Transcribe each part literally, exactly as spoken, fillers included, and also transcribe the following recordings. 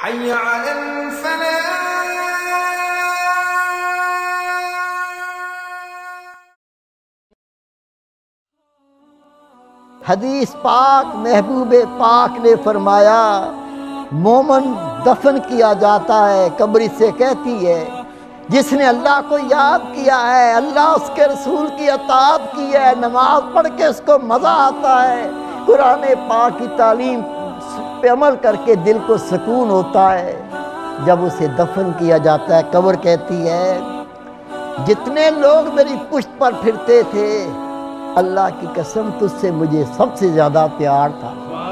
حي على الفلاح. حدیث پاک محبوب پاک نے فرمایا مومن دفن کیا جاتا ہے، قبر سے کہتی ہے جس نے اللہ کو یاد کیا ہے، اللہ اس کے رسول کی اطاعت کی ہے، نماز پڑھ کے اس کو مزہ آتا ہے، قرآن پاک کی تعلیم پہ عمل کر کے دل کو سکون ہوتا ہے، جب اسے دفن کیا جاتا ہے قبر کہتی ہے جتنے لوگ میری پشت پر پھرتے تھے اللہ کی قسم تجھ سے مجھے سب سے زیادہ پیار تھا۔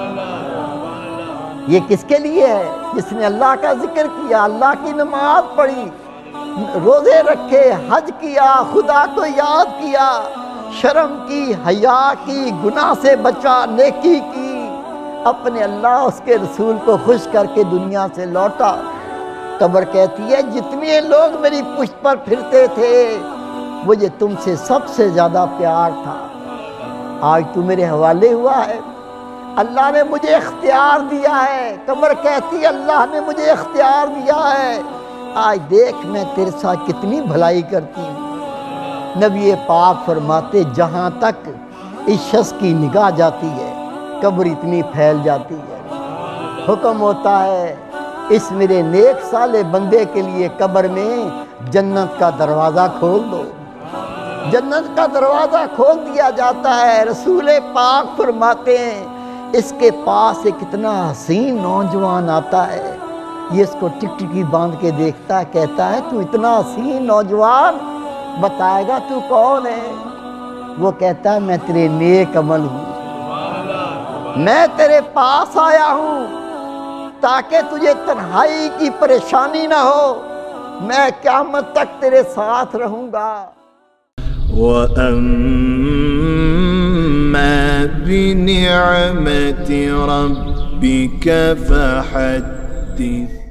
یہ کس کے لیے ہے؟ جس نے اللہ کا ذکر کیا، اللہ کی نماز پڑھی، روزے رکھے، حج کیا، خدا کو یاد کیا، شرم کی، حیا کی، گناہ سے بچا، نیکی کی، اپنے اللہ اس کے رسول کو خوش کر کے دنیا سے لوٹا۔ قبر کہتی ہے جتنے لوگ میری پشت پر پھرتے تھے مجھے تم سے سب سے زیادہ پیار تھا، آج تو میرے حوالے ہوا ہے، اللہ نے مجھے اختیار دیا ہے۔ قبر کہتی ہے اللہ نے مجھے اختیار دیا ہے، آج دیکھ میں تیرے ساتھ کتنی بھلائی کرتی ہوں۔ نبی پاک فرماتے جہاں تک اس شخص کی نگاہ جاتی ہے قبر اتنی پھیل جاتی ہے۔ حکم ہوتا ہے اس میرے نیک صالح بندے کے لیے قبر میں جنت کا دروازہ کھول دو، جنت کا دروازہ کھول دیا جاتا ہے۔ رسول پاک فرماتے ہیں اس کے پاس ایک اتنا حسین نوجوان آتا ہے، یہ اس کو ٹکٹکی باندھ کے دیکھتا ہے، کہتا ہے تو اتنا حسین نوجوان، بتائے گا تو کون ہے؟ وہ کہتا ہے میں تیرے نیک عمل ہوں، میں تیرے پاس آیا ہوں تاکہ تجھے تنہائی کی پریشانی نہ ہو، میں قیامت تک تیرے ساتھ رہوں گا۔ وَأَمَّا بِنِعْمَةِ رَبِّكَ فَحَدِّثْ